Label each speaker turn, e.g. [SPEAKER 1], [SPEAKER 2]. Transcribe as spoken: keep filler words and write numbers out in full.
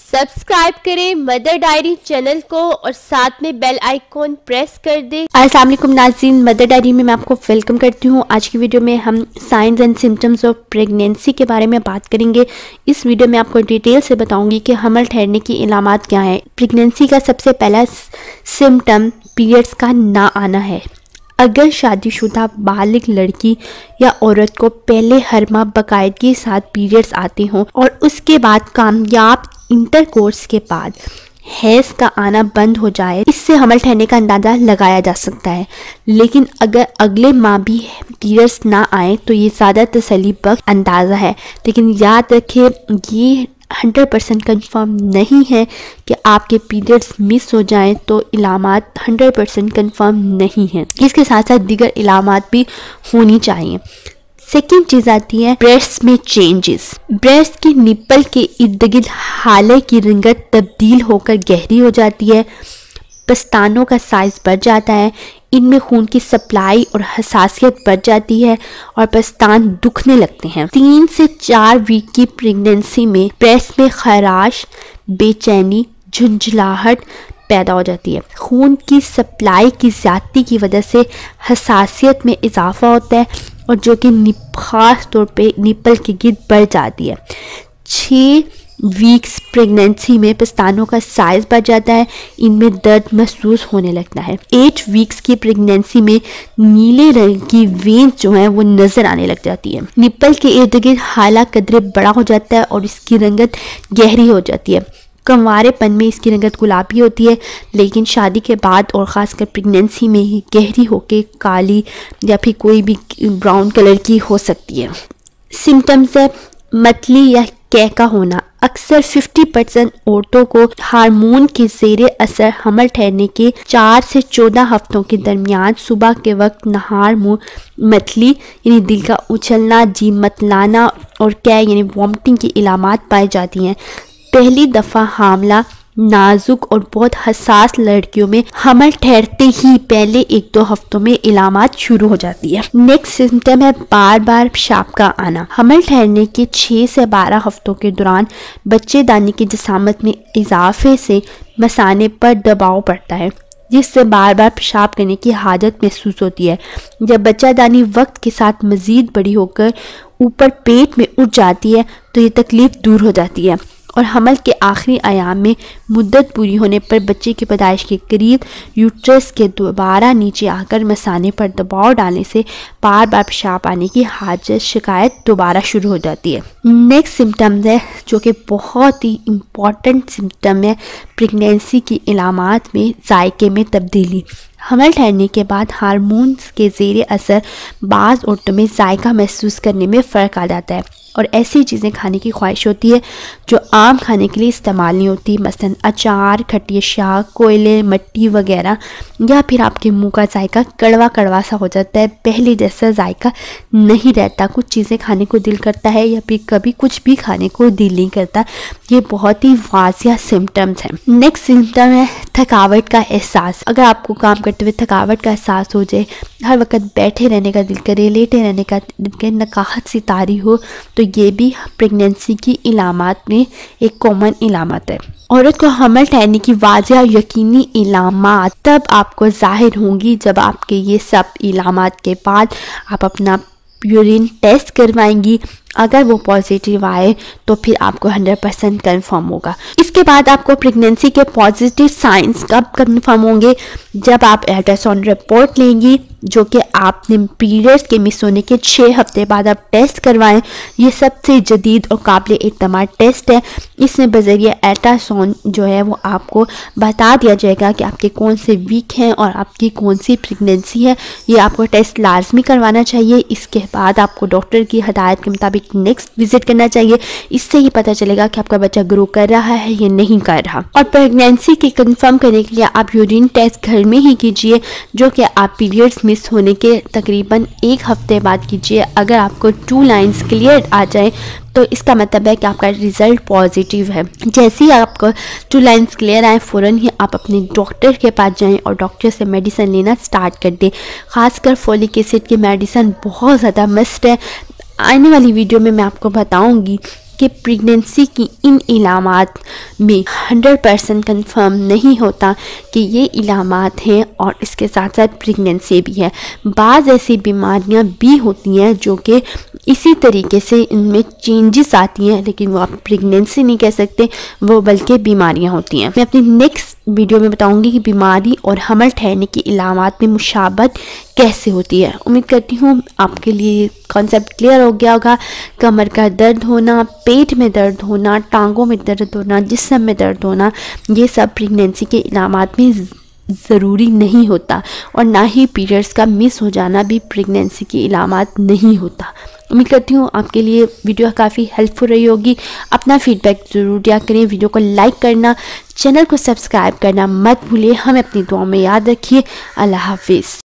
[SPEAKER 1] Subscribe करें mother diary channel को और साथ में बेल आइकॉन प्रेस कर दें। अस्सलाम वालेकुम नाज़रीन, मदर डायरी में मैं आपको वेलकम करती हूँ। आज की वीडियो में हम signs and symptoms of pregnancy के बारे में बात करेंगे। इस वीडियो में आपको डिटेल से बताऊंगी कि हमल ठहरने की इलामात क्या है। प्रेगनेंसी का सबसे पहला सिम्टम पीरियड्स का ना आना है। अगर शादीशुदा बालिग लड़की या औरत को पहले हर माह बाकायदगी के साथ पीरियड्स आते हों और उसके बाद कामयाब इंटरकोर्स के बाद हैज़ का आना बंद हो जाए, इससे हमल ठहरने का अंदाज़ा लगाया जा सकता है। लेकिन अगर अगले माह भी पीरियड्स ना आए तो ये ज़्यादा तसल्ली बख्श अंदाज़ा है। लेकिन याद रखें, ये हंड्रेड परसेंट कन्फर्म नहीं है कि आपके पीरियड्स मिस हो जाएं, तो इलामात हंड्रेड परसेंट कन्फर्म नहीं है। इसके साथ साथ दीगर इलामात भी होनी चाहिए। सेकेंड चीज़ आती है ब्रेस्ट में चेंजेस। ब्रेस्ट की निप्पल के इर्द गिर्द हाले की रंगत तब्दील होकर गहरी हो जाती है। पस्तानों का साइज बढ़ जाता है। इनमें खून की सप्लाई और हसासियत बढ़ जाती है और पस्तान दुखने लगते हैं। तीन से चार वीक की प्रेगनेंसी में ब्रेस्ट में खराश, बेचैनी, झुंझलाहट पैदा हो जाती है। खून की सप्लाई की ज़्यादती की वजह से हसासियत में इजाफा होता है और जो कि खास तौर पे निप्पल के गिर्द बढ़ जाती है। छः वीक्स प्रेगनेंसी में पस्तानों का साइज बढ़ जाता है। इनमें दर्द महसूस होने लगता है। एट वीक्स की प्रेगनेंसी में नीले रंग की वेंस जो है वो नज़र आने लग जाती है। निप्पल के इर्द गिर्द हाला कदरे बड़ा हो जाता है और इसकी रंगत गहरी हो जाती है। कंवारेपन में इसकी रंगत गुलाबी होती है, लेकिन शादी के बाद और ख़ासकर प्रेगनेंसी में ही गहरी होकर काली या फिर कोई भी ब्राउन कलर की हो सकती है। सिम्टम्स है मतली या कैका होना। अक्सर पचास परसेंट औरतों को हार्मोन के ज़ेरे असर हमल ठहरने के चार से चौदह हफ्तों के दरमियान सुबह के वक्त नहार मुँह मतली यानी दिल का उछलना, जी मतलाना और कै यानी वॉमिटिंग की इलामात पाई जाती हैं। पहली दफ़ा हामला नाजुक और बहुत हसास लड़कियों में हमल ठहरते ही पहले एक दो हफ्तों में इलामात शुरू हो जाती है। नेक्स्ट सिम्टम है बार बार पेशाब का आना। हमल ठहरने के छः से बारह हफ्तों के दौरान बच्चेदानी की जिसामत में इजाफे से मसाने पर दबाव पड़ता है, जिससे बार बार पेशाब करने की हाजत महसूस होती है। जब बच्चादानी वक्त के साथ मज़ीद बड़ी होकर ऊपर पेट में उठ जाती है तो ये तकलीफ़ दूर हो जाती है और हमल के आखिरी आयाम में मुद्दत पूरी होने पर बच्चे की पैदाइश के करीब यूट्रस के दोबारा नीचे आकर मसाने पर दबाव डालने से बार बार पेशाब आने की हाजत शिकायत दोबारा शुरू हो जाती है। नेक्स्ट सिम्टम्स है जो कि बहुत ही इम्पॉर्टेंट सिम्टम है प्रेगनेंसी की इलामात में जायके में तब्दीली। हमल ठहरने के बाद हार्मोन्स के ज़ेरे असर बाज़ औरतों में जायका महसूस करने में फ़र्क आ जाता है और ऐसी चीज़ें खाने की ख्वाहिश होती है जो आम खाने के लिए इस्तेमाल नहीं होती, मसलन अचार, खट्टी अशिया, कोयले, मिट्टी वगैरह। या फिर आपके मुंह का जायका कड़वा कड़वा सा हो जाता है, पहले जैसा जायका नहीं रहता। कुछ चीज़ें खाने को दिल करता है या फिर कभी कुछ भी खाने को दिल नहीं करता। ये बहुत ही वाज़िया सिम्टम्स हैं। नेक्स्ट सिम्टम है थकावट का एहसास। अगर आपको काम करते हुए थकावट का एहसास हो जाए, हर वक्त बैठे रहने का दिल करे, लेटे रहने का दिल करे, नकाहत सी तारी हो, तो ये भी प्रेगनेंसी की इलामात में एक कॉमन इलामत है। औरत को हमल ठहरने की वाज़िया यकीनी इलामात तब आपको ज़ाहिर होंगी जब आपके ये सब इलामात के बाद आप अपना यूरिन टेस्ट करवाएंगी। अगर वो पॉजिटिव आए तो फिर आपको हंड्रेड परसेंट कन्फर्म होगा। इसके बाद आपको प्रेगनेंसी के पॉजिटिव साइंस कब कन्फर्म होंगे? जब आप अल्ट्रासाउंड रिपोर्ट लेंगी, जो कि आपने पीरियड्स के मिस होने के छः हफ्ते बाद आप टेस्ट करवाएं। ये सबसे जदीद और काबिल एतमाद टेस्ट है। इसमें बज़रिए अल्ट्रासाउंड जो है वो आपको बता दिया जाएगा कि आपके कौन से वीक हैं और आपकी कौन सी प्रेगनेंसी है। ये आपको टेस्ट लाजमी करवाना चाहिए। इसके बाद आपको डॉक्टर की हदायत के मुताबिक नेक्स्ट विजिट करना चाहिए। इससे ही पता चलेगा कि आपका बच्चा ग्रो कर रहा है या नहीं कर रहा। और प्रेगनेंसी की कंफर्म करने के लिए आप यूरिन टेस्ट घर में ही कीजिए, जो कि आप पीरियड्स मिस होने के तकरीबन एक हफ्ते बाद कीजिए। अगर आपको टू लाइंस क्लियर आ जाए तो इसका मतलब है कि आपका रिजल्ट पॉजिटिव है। जैसे ही आपको टू लाइंस क्लियर आए, फ़ौरन ही आप अपने डॉक्टर के पास जाएं और डॉक्टर से मेडिसिन लेना स्टार्ट कर दें। खासकर फोलिक एसिड की मेडिसिन बहुत ज़्यादा मस्ट है। आने वाली वीडियो में मैं आपको बताऊंगी कि प्रेगनेंसी की इन इलामात में हंड्रेड परसेंट कन्फर्म नहीं होता कि ये इलामात हैं और इसके साथ साथ प्रेगनेंसी भी है। बाज़ ऐसी बीमारियां भी होती हैं जो कि इसी तरीके से इनमें चेंजेस आती हैं, लेकिन वो आप प्रेगनेंसी नहीं कह सकते, वो बल्कि बीमारियां होती हैं। मैं अपनी नेक्स्ट वीडियो में बताऊंगी कि बीमारी और हमल ठहरने की इलामात में मुशाबत कैसे होती है। उम्मीद करती हूँ आपके लिए कॉन्सेप्ट क्लियर हो गया होगा। कमर का दर्द होना, पेट में दर्द होना, टांगों में दर्द होना, जिस्म में दर्द होना, ये सब प्रेगनेंसी के इलामात में ज़रूरी नहीं होता, और ना ही पीरियड्स का मिस हो जाना भी प्रेगनेंसी की इलामात नहीं होता। उम्मीद करती हूँ आपके लिए वीडियो काफ़ी हेल्पफुल रही होगी। अपना फीडबैक ज़रूर दिया करें, वीडियो को लाइक करना, चैनल को सब्सक्राइब करना मत भूलिए। हमें अपनी दुआ में याद रखिए। अल्लाह हाफिज़।